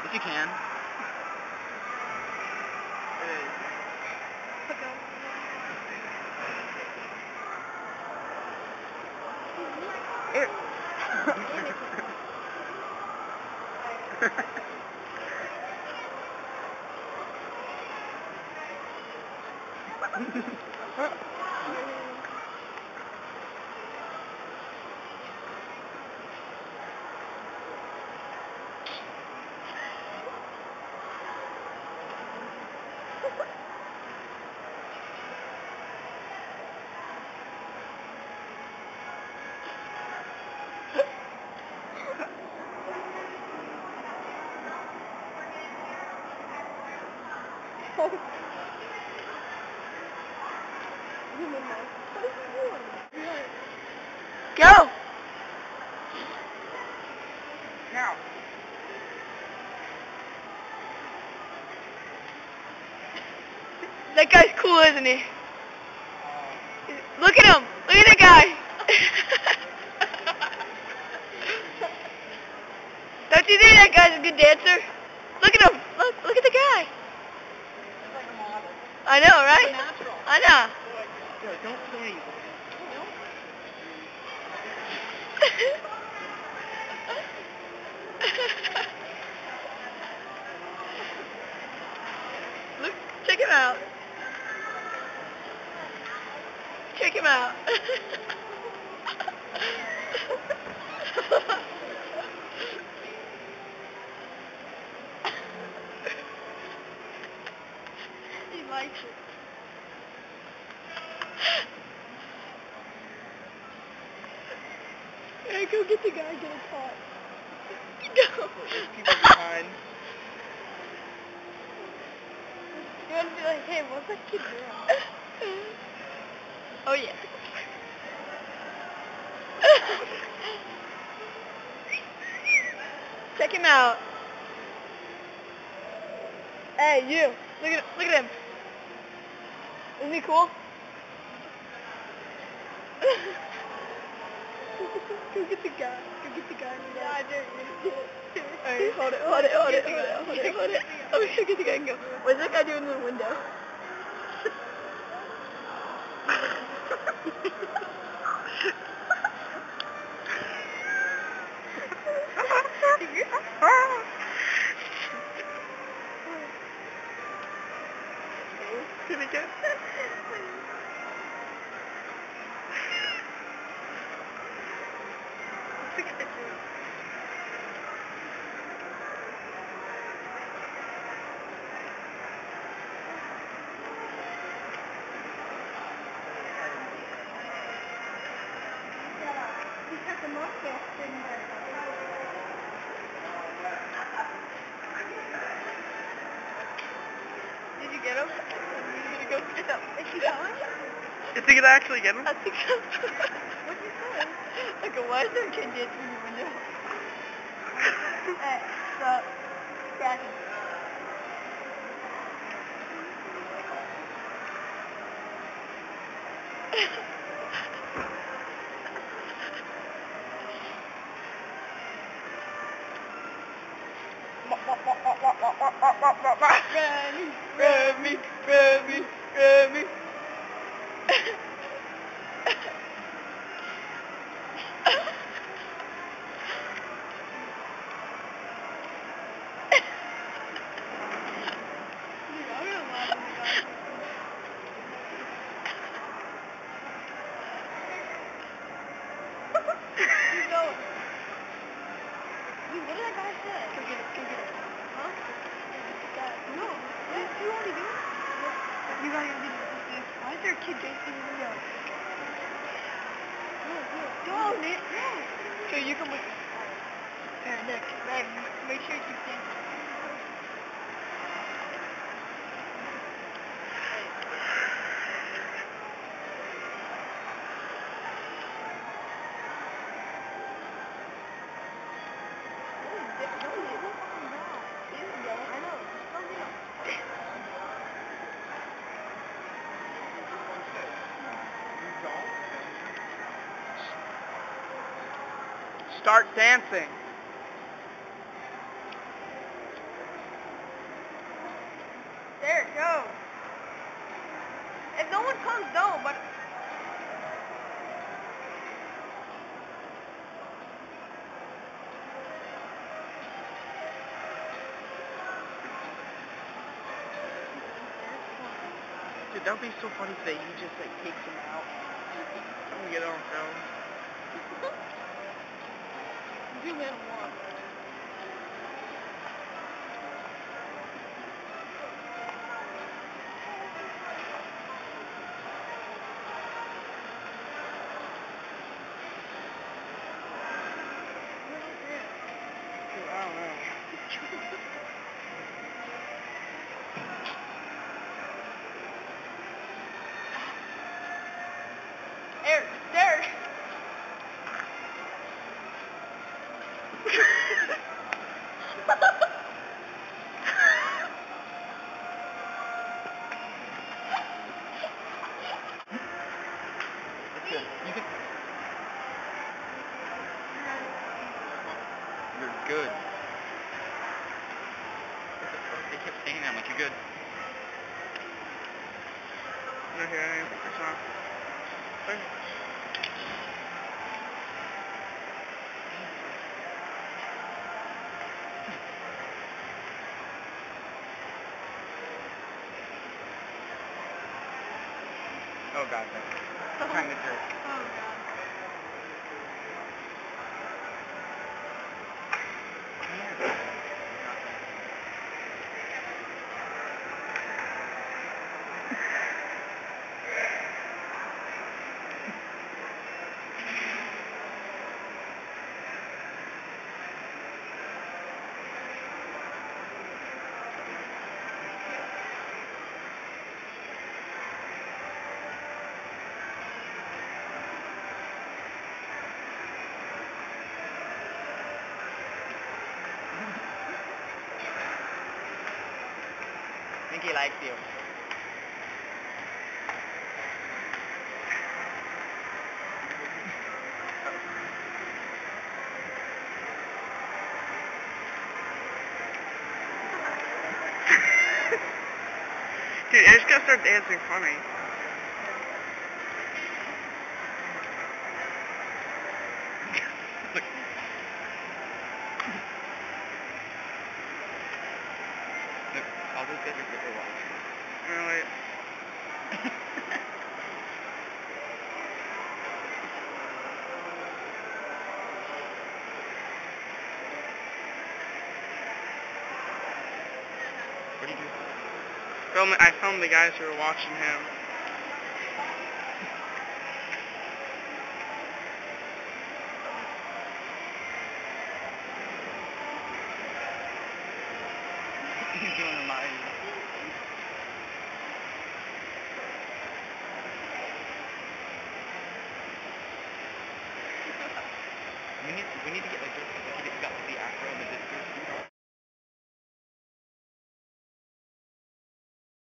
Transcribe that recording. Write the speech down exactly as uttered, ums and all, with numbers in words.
If you can. Here. Go! Now. That guy's cool, isn't he? Look at him! Look at that guy! Don't you think that guy's a good dancer? Look at him! Look, look at the guy! I know, right? I know. Yo, don't say anything. Look, check him out. Check him out. He likes it. Hey, go get the guy, get a caught. Go. There's people behind. You want to be like, hey, what's that kid doing? Oh, yeah. Check him out. Hey, you. Look at look at him. Isn't he cool? Go get the guy. Go get the guy. Yeah, I did. Alright, hold it, hold it, hold it, hold it, hold it, hold it. Oh, we should get the guy and go. What's that guy doing in the window? Can we go? Did you get him? Are you gonna go get him? Is he going? Is he gonna actually get him? I think so. What'd you say? Like, why is there a kid dancing in the window? Hey, stop. Cracking. Remy, Remy, Remy, Remy. What did that guy say? Go get it, go get it. Huh? No. You, you already do it? Yeah. You gotta go get it. Why is there a kid dancing in the window? No, no. No, Nick. No. So you come with me. Here, Nick. Hey, make sure you keep dancing. Start dancing. If no one comes, don't, but... Dude, that would be so funny today. He just like takes him out. I'm gonna get it on film. Zoom in one. Dude, I don't know. Eric, Derek. It's good. You can... You're good. They kept saying that, I'm like, you're good. No, here I am. It's not. Where? Oh god, I'm trying to jerk. Oh god. I think he likes you. Dude, I just gotta start dancing funny. Look. Look, all those guys are good to watch. Really? What do you do? Film, I filmed the guys who were watching him. He's doing the Mario. We need, we need to get like this.